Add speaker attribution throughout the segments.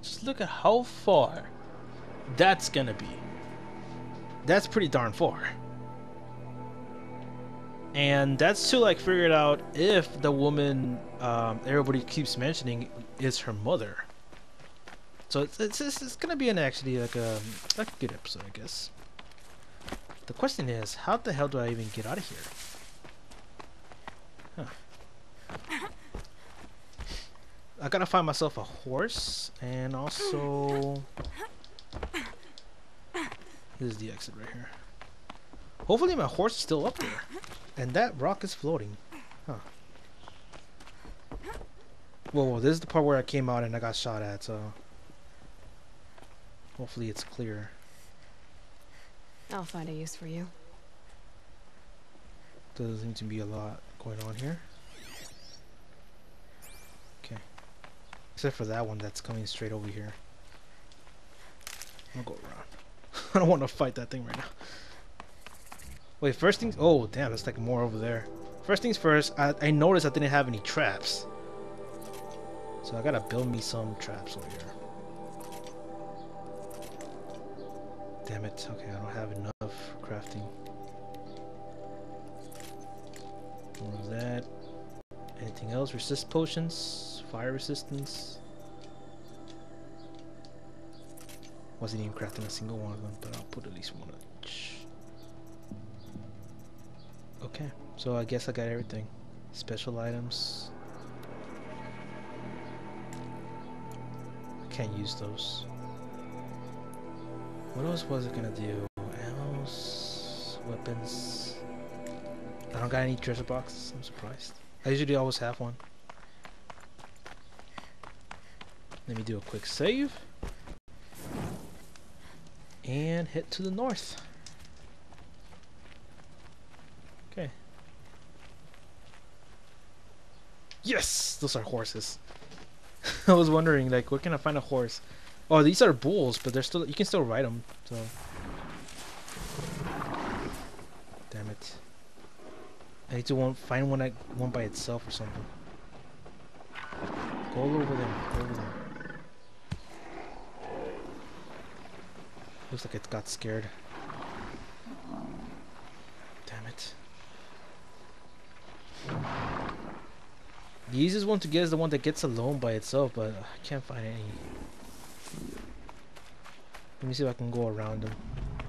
Speaker 1: Just look at how far that's gonna be. That's pretty darn far. And that's to like figure it out if the woman everybody keeps mentioning is her mother. So it's gonna be an actually like a good episode, I guess. The question is, how the hell do I even get out of here? Huh. I gotta find myself a horse, and also this is the exit right here. Hopefully my horse is still up there, and that rock is floating. Huh. Whoa, this is the part where I came out and I got shot at, so hopefully it's clear.
Speaker 2: I'll find a use for you.
Speaker 1: Doesn't seem to be a lot going on here. Okay. Except for that one that's coming straight over here. I'll go around. I don't want to fight that thing right now. Wait, first things... Oh, damn, there's like more over there. First things first, I noticed I didn't have any traps. So I gotta build me some traps over here. Damn it. Okay, I don't have enough for crafting. More of that. Anything else? Resist potions? Fire resistance? Wasn't even crafting a single one of them, but I'll put at least one of each. Okay, so I guess I got everything. Special items. I can't use those. What else was it gonna do? Ammos, weapons. I don't got any treasure boxes. I'm surprised. I usually always have one. Let me do a quick save. And head to the north. Okay. Yes! Those are horses. I was wondering, like, where can I find a horse? Oh, these are bulls, but they're still, you can still ride them, so. Damn it. I need to find one by itself or something. Go over there. Go over there. Looks like it got scared. Damn it. The easiest one to get is the one that gets alone by itself, but I can't find any. Let me see if I can go around them.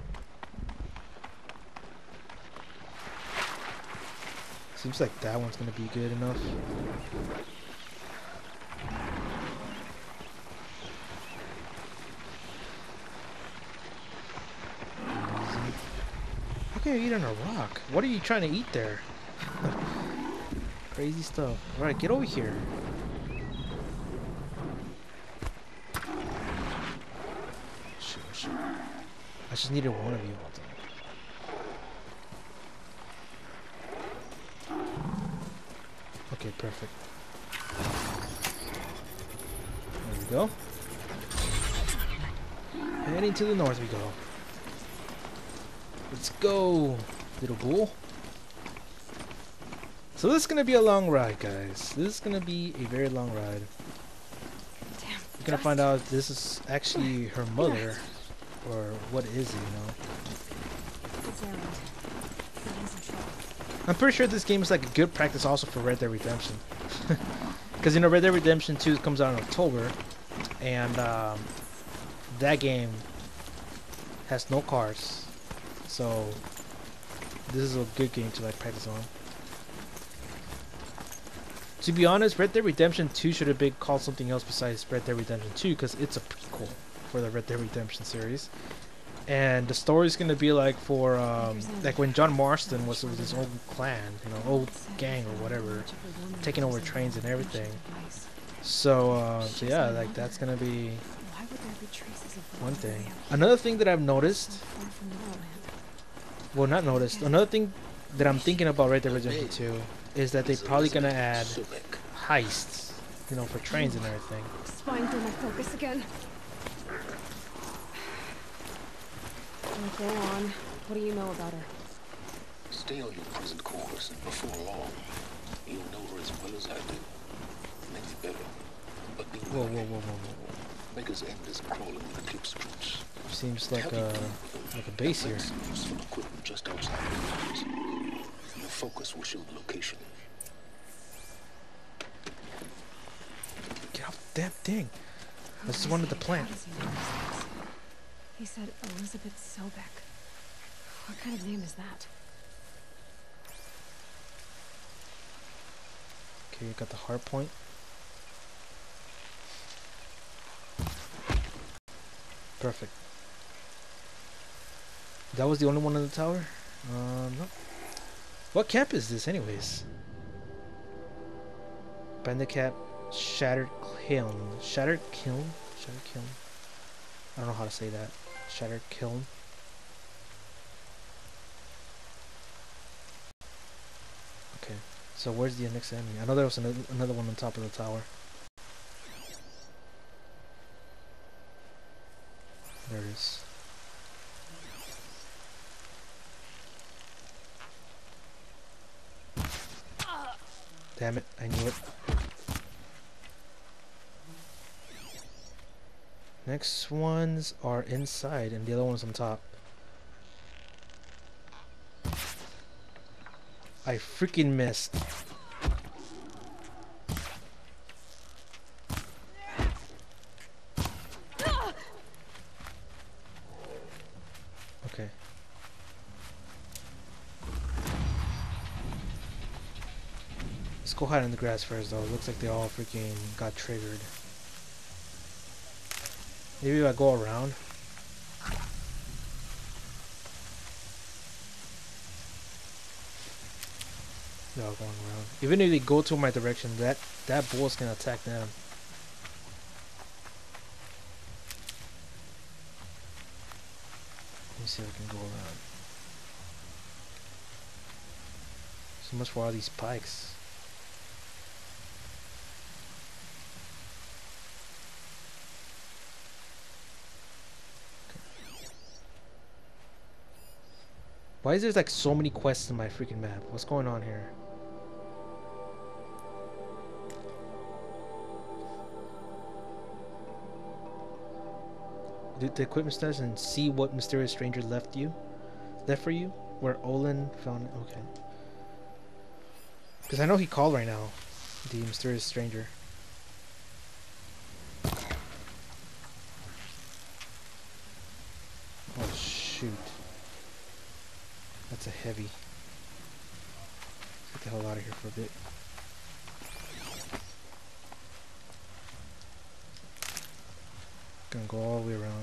Speaker 1: Seems like that one's gonna be good enough. How can you eat on a rock? What are you trying to eat there? Crazy stuff. Alright, get over here. Sure. I just needed one of you. Okay, perfect. There we go. Heading to the north we go. Let's go, little bull. So this is gonna be a long ride, guys. This is gonna be a very long ride.
Speaker 2: Damn,
Speaker 1: We're gonna find out if this is actually her mother, or what is it, you know? I'm pretty sure this game is like a good practice also for Red Dead Redemption. Because, you know, Red Dead Redemption 2 comes out in October, and that game has no cars. So this is a good game to like practice on. To be honest, Red Dead Redemption 2 should have been called something else besides Red Dead Redemption 2, because it's a prequel for the Red Dead Redemption series. And the story is going to be like for like when John Marston was with his old clan, you know, old gang or whatever, taking over trains and everything. So yeah, like that's going to be one thing. Another thing that I've noticed, well, not noticed, another thing that I'm thinking about Red Dead Redemption 2 is that they're probably going to add heists, you know, for trains and everything.
Speaker 2: Spine through my focus again. Go on. What do you know about her?
Speaker 3: Stay on your present course, and before long, you'll know her as well as I do. Maybe better, but be
Speaker 1: Whoa.
Speaker 3: Peacemaker's end is crawling with Eclipse troops.
Speaker 1: Seems like a base here.
Speaker 3: Some useful equipment just outside the lines. Your focus will show the location.
Speaker 1: Get off the damn thing. I just wanted the plant.
Speaker 2: How does he know these things? He said Elizabeth Sobek. What kind of name is that?
Speaker 1: Okay, you got the hard point. Perfect. That was the only one in the tower? No. What camp is this anyways? Bandit Cap, Shattered Kiln. Shattered Kiln? Shattered Kiln. I don't know how to say that. Shattered Kiln. Okay. So where's the next enemy? I know there was another one on top of the tower. There it is. Damn it, I knew it. Next ones are inside and the other one's on top. I freaking missed. Okay. Let's go hide in the grass first though. It looks like they all freaking got triggered. Maybe if I go around. No, going around. Even if they go to my direction, that bull's gonna attack them. Let me see if I can go around. So much for all these pikes. Why is there like so many quests in my freaking map? What's going on here? Do the equipment status and see what mysterious stranger left for you? Where Olin found it? Okay. Because I know he called right now. The mysterious stranger. Oh shoot. That's a heavy. Let's get the hell out of here for a bit. Gonna go all the way around.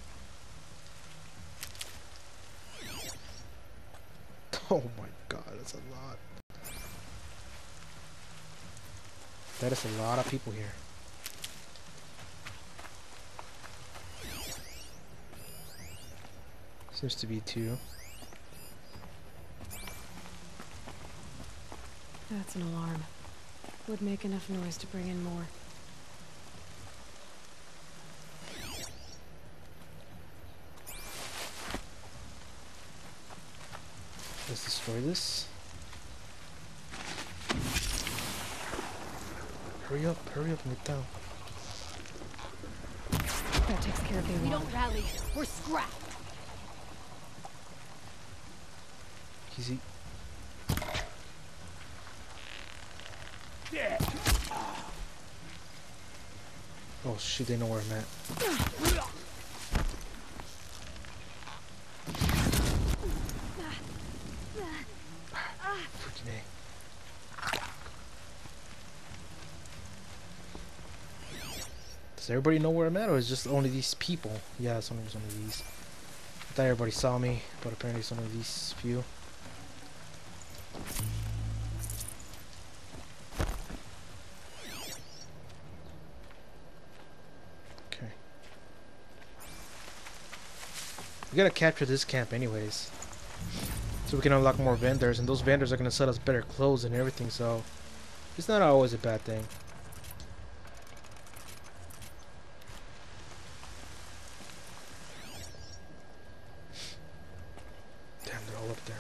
Speaker 1: Oh my god, that's a lot. That is a lot of people here. Seems to be two.
Speaker 2: That's an alarm. Would make enough noise to bring in more.
Speaker 1: Let's destroy this. Hurry up and get down.
Speaker 2: That takes care of the alarm.
Speaker 4: We don't rally. We're scrapped.
Speaker 1: Easy. Oh shit, they know where I'm at. Freaking A. Does everybody know where I'm at, or is it just only these people? Yeah, it's only these. I thought everybody saw me, but apparently it's only these few. Okay. We gotta capture this camp anyways, so we can unlock more vendors, and those vendors are gonna sell us better clothes and everything, so it's not always a bad thing. Damn, they're all up there.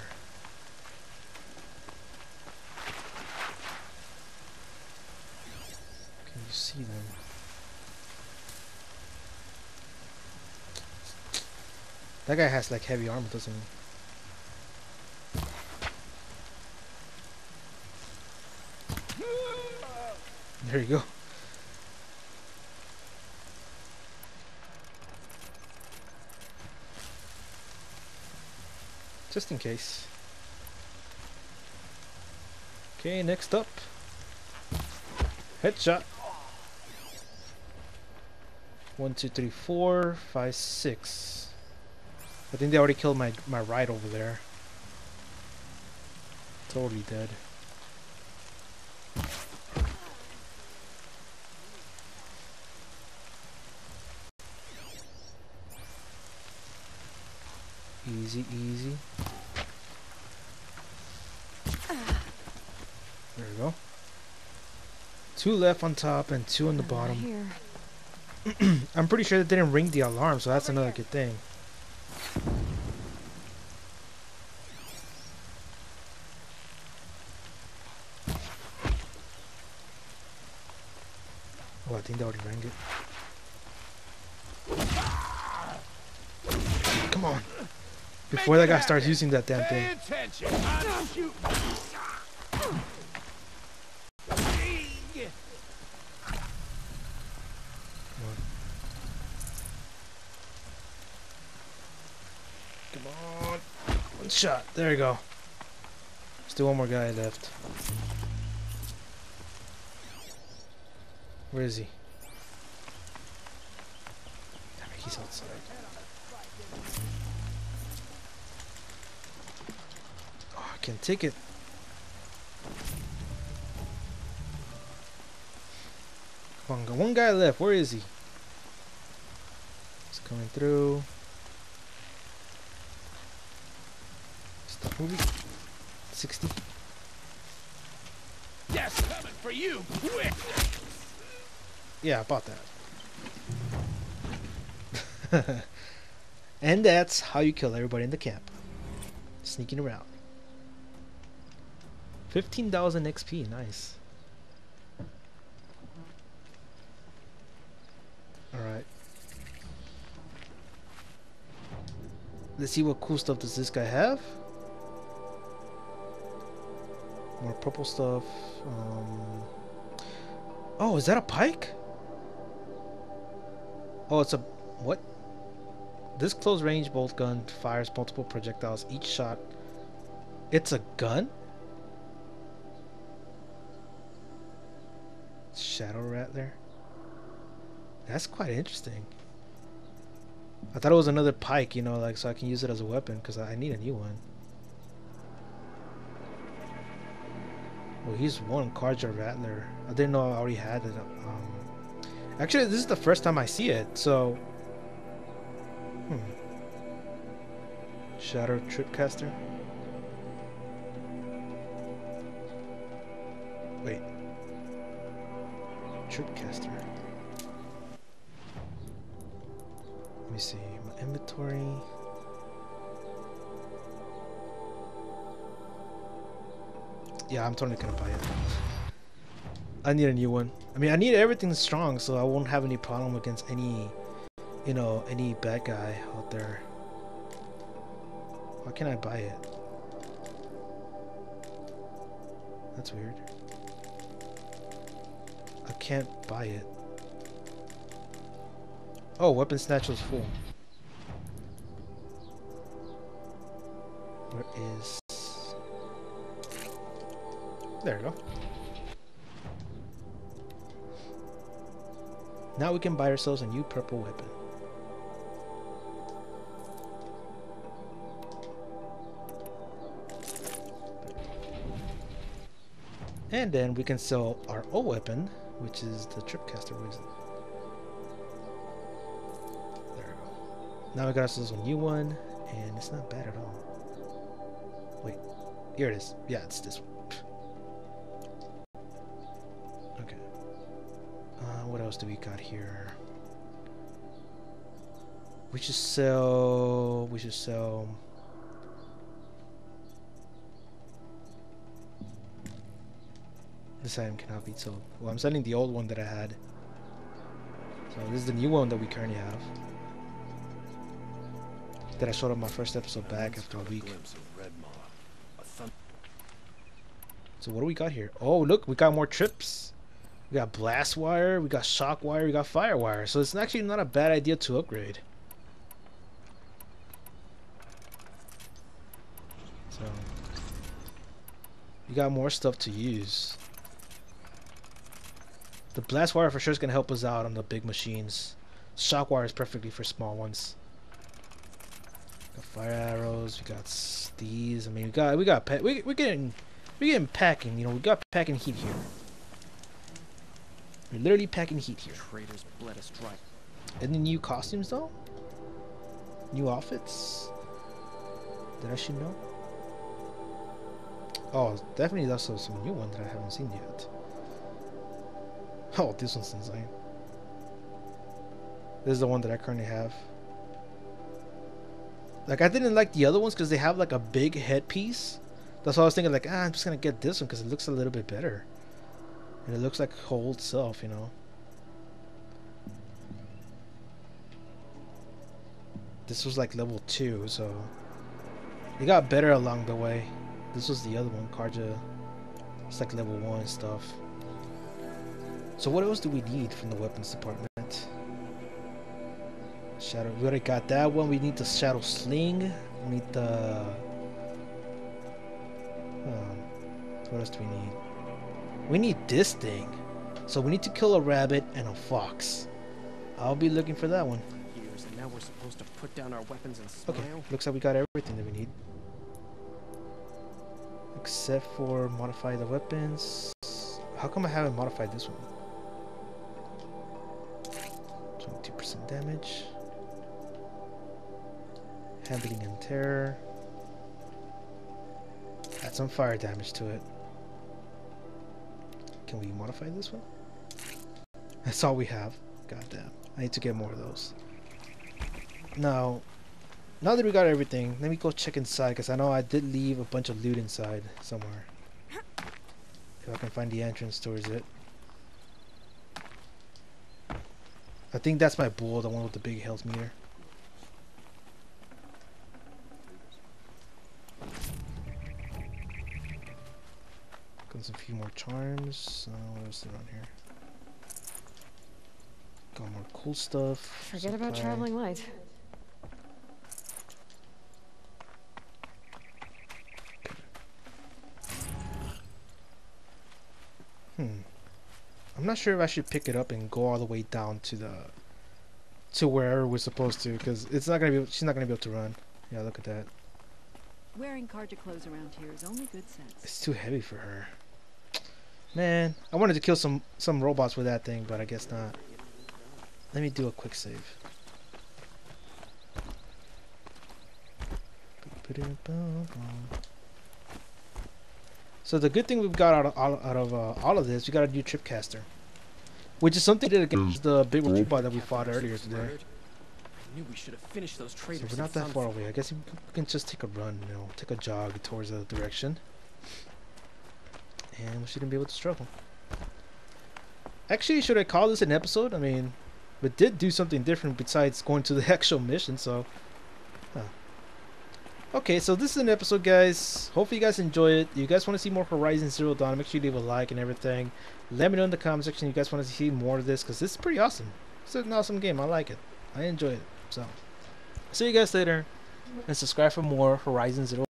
Speaker 1: Can you see them? That guy has like heavy armor, doesn't he? There you go. Just in case. Okay, next up. Headshot. 1, 2, 3, 4, 5, 6. I think they already killed my right over there. Totally dead. Easy, easy. There we go. 2 left on top and 2 on the bottom.
Speaker 2: Here.
Speaker 1: I'm pretty sure that didn't ring the alarm, so that's another good thing. Oh, I think they already rang it. Come on. Before that guy starts using that damn thing.
Speaker 3: Attention! I'm shooting.
Speaker 1: Come on. 1 shot. There you go. Still 1 more guy left. Where is he? Damn it, he's outside. Oh, I can take it. Come on, got 1 guy left. Where is he? He's coming through. Stop moving. 60.
Speaker 3: Yes, coming for you. Quick.
Speaker 1: Yeah, about that. And that's how you kill everybody in the camp. Sneaking around. 15,000 XP, nice. Alright. Let's see what cool stuff does this guy have. More purple stuff. Oh, is that a pike? Oh, it's a... what? This close range bolt gun fires multiple projectiles each shot. It's a gun? Shadow Rattler. That's quite interesting. I thought it was another pike, you know, like so I can use it as a weapon because I need a new one. Well, he's 1 Carja Rattler. I didn't know I already had it. Actually, this is the first time I see it, so... Shadow Tripcaster? Wait. Tripcaster. Let me see. My inventory... Yeah, I'm totally gonna buy it. I need a new one. I mean, I need everything strong, so I won't have any problem against any, you know, any bad guy out there. Why can't I buy it? That's weird. I can't buy it. Oh, weapon snatch was full. Where is... There we go. Now we can buy ourselves a new purple weapon. And then we can sell our old weapon, which is the Tripcaster. There we go. Now we got ourselves a new one, and it's not bad at all. Wait, here it is. Yeah, it's this one. Okay. What else do we got here? We should sell... This item cannot be sold. Well, I'm selling the old one that I had. So this is the new one that we currently have. that I showed up my first episode back after a week.
Speaker 3: Glimpse of Red Maw. A
Speaker 1: So what do we got here? Oh, look, we got more trips. We got blast wire, we got shock wire, we got fire wire. So it's actually not a bad idea to upgrade. So you got more stuff to use. The blast wire for sure is gonna help us out on the big machines. Shock wire is perfectly for small ones. Got fire arrows. We got these. I mean, we're getting packing. You know, we got packing heat here. We're literally packing heat here.
Speaker 5: Traitors bled us dry.
Speaker 1: Any new costumes though? New outfits? Did I should know? Oh, definitely there's some new ones that I haven't seen yet. Oh, this one's insane. This is the one that I currently have. Like, I didn't like the other ones because they have like a big headpiece. That's why I was thinking, like, I'm just gonna get this one because it looks a little bit better. And it looks like whole itself, you know. This was like level 2, so it got better along the way. This was the other one, Karja. It's like level 1 stuff. So what else do we need from the weapons department? Shadow, we already got that one. We need the shadow sling. We need the what else do we need? We need this thing. So we need to kill a rabbit and a fox. I'll be looking for that one.
Speaker 5: Years, and now we're supposed to put down our weapons and smile.
Speaker 1: Okay, looks like we got everything that we need. Except for modify the weapons. How come I haven't modified this one? 22% damage. Handling and terror. Add some fire damage to it. Can we modify this one? That's all we have. God damn. I need to get more of those. Now that we got everything, let me go check inside because I know I did leave a bunch of loot inside somewhere. If I can find the entrance towards it. I think that's my bull, the one with the big health meter. Got a few more charms. What else is around here? Got more cool stuff.
Speaker 2: Forget about traveling light.
Speaker 1: I'm not sure if I should pick it up and go all the way down to wherever we're supposed to, because it's not gonna be. She's not gonna be able to run. Yeah, look at that.
Speaker 4: Wearing Karja clothes around here is only good sense.
Speaker 1: It's too heavy for her. Man, I wanted to kill some robots with that thing, but I guess not. Let me do a quick save. So the good thing we've got out of all of this, we got a new tripcaster, which is something that against the big robot that we fought earlier today.
Speaker 5: I knew we should have finished those
Speaker 1: So
Speaker 5: traitors.
Speaker 1: we're not that far away. I guess we can just take a run, you know, take a jog towards the direction, and we shouldn't be able to struggle. Actually, should I call this an episode? I mean, we did do something different besides going to the actual mission, so. Okay, so this is an episode, guys. Hopefully you guys enjoy it. If you guys want to see more Horizon Zero Dawn, make sure you leave a like and everything. Let me know in the comment section if you guys want to see more of this, because this is pretty awesome. It's an awesome game. I like it. I enjoy it. So, see you guys later, and subscribe for more Horizon Zero